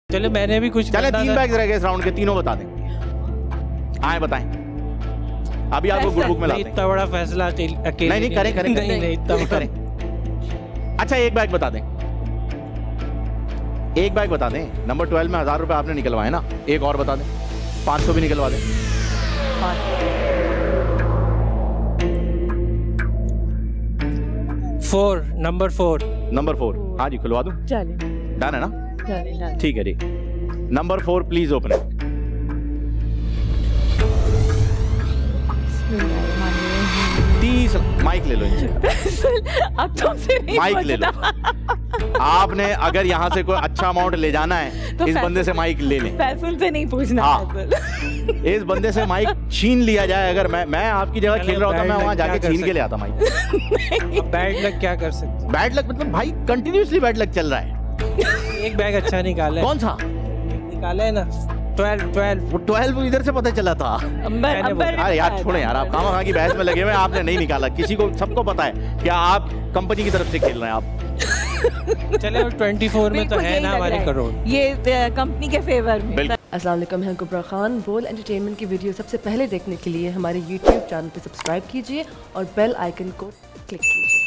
चलो मैंने भी कुछ चले 3 बैग रह गए इस राउंड के, तीनों बता दें। आए बताएं, अभी आपको गुड बुक में लाते हैं। इतना बड़ा फैसला अकेले नहीं करें नहीं इतना करें। अच्छा एक बैग बता दें, एक बैग बता दें। नंबर 12 में 1000 रुपए आपने निकलवाए ना, एक और बता दें, 500 भी निकलवा दें। नंबर 4 हाँ जी खुलवा दूं? चलिए डन है ना? ठीक है जी। Number 4 please open it. 30 mike ले लो इनसे। अब तुमसे नहीं माइक ले लो। आपने अगर यहाँ से कोई अच्छा अमाउंट ले जाना है तो इस बंदे से माइक ले लें। फैसल से नहीं पूछना। हाँ। इस बंदे से माइक छीन लिया जाए। अगर मैं आपकी जगह खेल रहा होता, मैं वहां जाके छीन के ले आता माइक। बैड लक क्या कर सकते? बैड लक मतलब भाई कंटिन्यूसली बैड लक चल रहा है। एक बैग अच्छा निकाला है। कौन सा निकाला है ना? 12 इधर से पता चला था। अरे यार छोड़े यार, आप खामा की बहस में लगे हुए। आपने नहीं निकाला, किसी को सबको पता है क्या आप कंपनी की तरफ से खेल रहे हैं आप। चले 24 में तो है ना हमारे करोड़, ये कंपनी के फेवर में। अस्सलाम वालेकुम, मैं कुबरा खान। बोल एंटरटेनमेंट की वीडियो सबसे पहले देखने के लिए हमारे YouTube चैनल पे सब्सक्राइब कीजिए और बेल आइकन को क्लिक कीजिए।